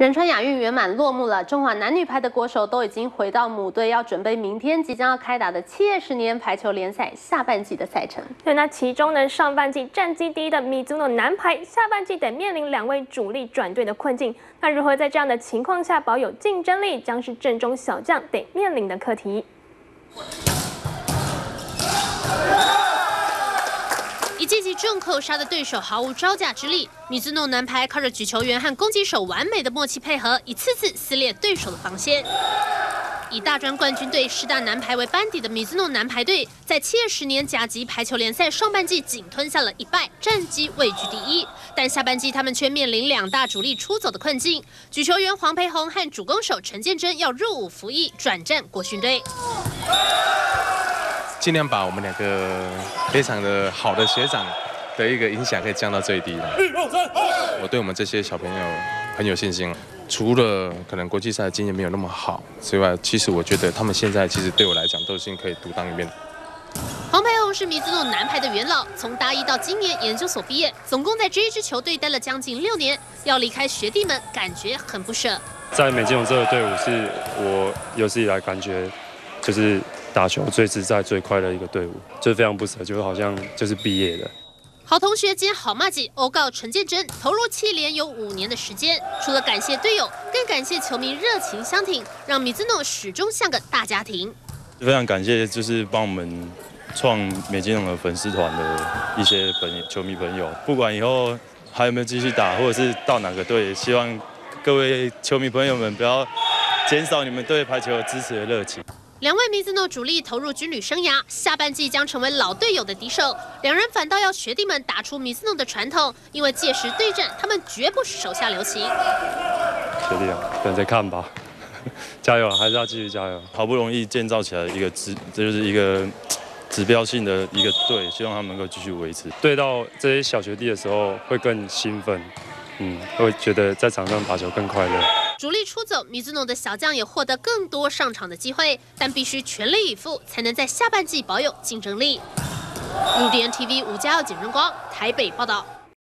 仁川亚运圆满落幕了，中华男女排的国手都已经回到母队，要准备明天即将要开打的7月10年排球联赛下半季的赛程。 对，那其中呢，上半季战绩第一的Mizuno男排，下半季得面临2位主力转队的困境。那如何在这样的情况下保有竞争力，将是阵中小将得面临的课题。 一记记重扣杀的对手毫无招架之力，Mizuno男排靠着举球员和攻击手完美的默契配合，一次次撕裂对手的防线。以大专冠军队师大男排为班底的Mizuno男排队，在7月10年甲级排球联赛上半季仅吞下了1败，战绩位居第1。但下半季他们却面临2大主力出走的困境，举球员黄培宏和主攻手陈建真要入伍服役，转战国训队。 尽量把我们2个非常的好的学长的一个影响可以降到最低。我对我们这些小朋友很有信心，除了可能国际赛的经验没有那么好之外，其实我觉得他们现在其实对我来讲都已经可以独当一面。 黄培宏是Mizuno男排的元老，从大一到今年研究所毕业，总共在这一支球队待了将近6年，要离开学弟们，感觉很不舍。 在美金龙这个队伍是我有史以来感觉就是 打球最自在、最快的一个队伍，就非常不舍，就好像就是毕业的。 好同学兼好麻吉欧告陈建真投入企联有5年的时间，除了感谢队友，更感谢球迷热情相挺，让Mizuno始终像个大家庭。 非常感谢，就是帮我们创美金龙的粉丝团的一些球迷朋友，不管以后还有没有继续打，或者是到哪个队，希望各位球迷朋友们不要减少你们对排球支持的热情。 2位Mizuno主力投入军旅生涯，下半季将成为老队友的敌手。2人反倒要学弟们打出Mizuno的传统，因为届时对战，他们绝不是手下留情。 学弟啊，等着看吧，加油，还是要继续加油。好不容易建造起来一个这就是一个指标性的一个队，希望他们能够继续维持。对到这些小学弟的时候，会更兴奋，会觉得在场上打球更快乐。 主力出走，Mizuno的小将也获得更多上场的机会，但必须全力以赴，才能在下半季保有竞争力。UDN TV5+2简正光台北报道。